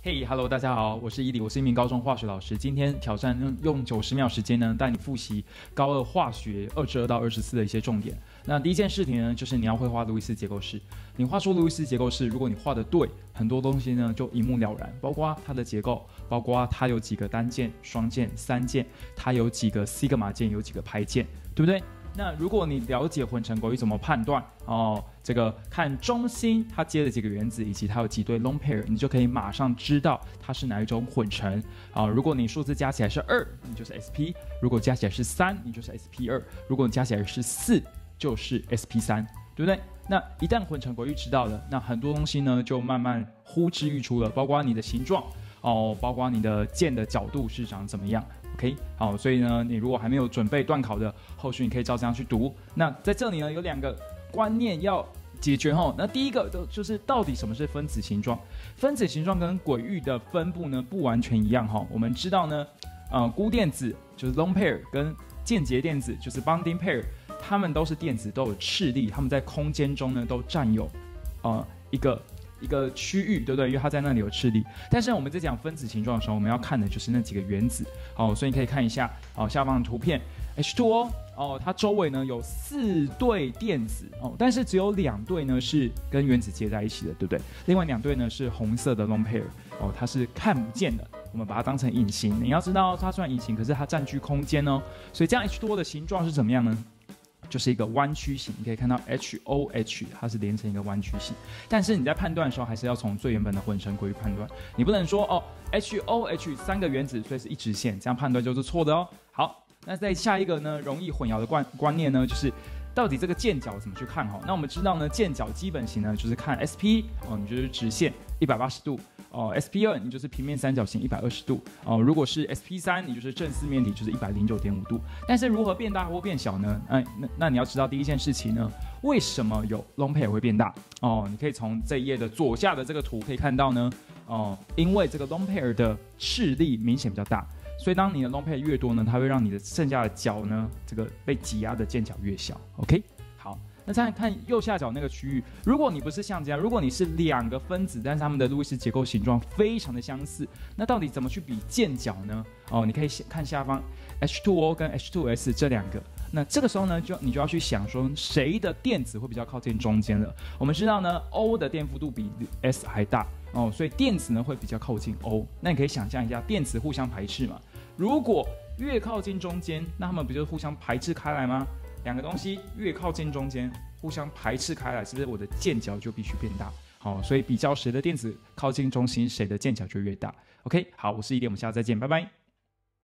嘿、Hello， 大家好，我是伊里，我是一名高中化学老师。今天挑战用90秒时间呢，带你复习高二化学22到24的一些重点。那第一件事情呢，就是你要会画路易斯结构式。你画出路易斯结构式，如果你画的对，很多东西呢就一目了然，包括它的结构，包括它有几个单键、双键、三键，它有几个西格玛键，有几个排键，对不对？那如果你了解混成轨域怎么判断哦，这个看中心它接的几个原子以及它有几对 lone pair， 你就可以马上知道它是哪一种混成啊。如果你数字加起来是2，你就是 sp； 如果加起来是3，你就是 sp2； 如果你加起来是4，就是 sp3， 对不对？那一旦混成轨域知道了，那很多东西呢就慢慢呼之欲出了，包括你的形状哦，包括你的键的角度是长怎么样。OK， 好，所以呢，你如果还没有准备段考的，后续你可以照这样去读。那在这里呢，有2个观念要解决哈。那第一个就是到底什么是分子形状？分子形状跟轨域的分布呢不完全一样哈。我们知道呢，钴电子就是 lone pair 跟间接电子就是 bonding pair， 它们都是电子，都有斥力，它们在空间中呢都占有一个区域，对不对？因为它在那里有斥力。但是我们在讲分子形状的时候，我们要看的就是那几个原子。哦，所以你可以看一下下方的图片 ，H2O 哦，它周围呢有4对电子哦，但是只有2对呢是跟原子结在一起的，对不对？另外2对呢是红色的 lone pair 哦，它是看不见的，我们把它当成隐形。你要知道，它虽然隐形，可是它占据空间哦。所以这样 H2O 的形状是怎么样呢？就是一个弯曲型，你可以看到 HOH 它是连成一个弯曲型，但是你在判断的时候还是要从最原本的混成轨域判断，你不能说哦 HOH 3个原子所以是一直线，这样判断就是错的哦。好，那在下一个呢容易混淆的观念呢，就是到底这个键角怎么去看哈？那我们知道呢，键角基本型呢就是看 SP 哦，你就是直线180度。SP2 你就是平面三角形120度哦，如果是 SP3 你就是正四面体就是109.5度。但是如何变大或变小呢？那你要知道第一件事情呢，为什么有 lone pair 会变大哦？你可以从这一页的左下的这个图可以看到呢因为这个 lone pair 的斥力明显比较大，所以当你的 lone pair 越多呢，它会让你的剩下的角呢，这个被挤压的键角越小。OK， 好。那再看右下角那个区域，如果你不是像这样，如果你是2个分子，但是它们的路易斯结构形状非常的相似，那到底怎么去比键角呢？哦，你可以看下方 H2O 跟 H2S 这2个。那这个时候呢，你就要去想说，谁的电子会比较靠近中间了？我们知道呢 ，O 的电负度比 S 还大哦，所以电子呢会比较靠近 O。那你可以想象一下，电子互相排斥嘛？如果越靠近中间，那它们不就互相排斥开来吗？2个东西越靠近中间，互相排斥开来，是不是我的键角就必须变大？好，所以比较谁的电子靠近中心，谁的键角就越大。OK， 好，我是伊利，我们下次再见，拜拜。